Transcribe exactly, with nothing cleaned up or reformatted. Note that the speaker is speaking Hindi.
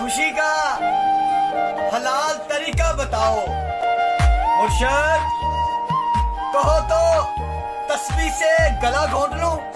खुशी का हलाल तरीका बताओ मुर्शद। कहो तो तस्बीह से गला घोंट लूं।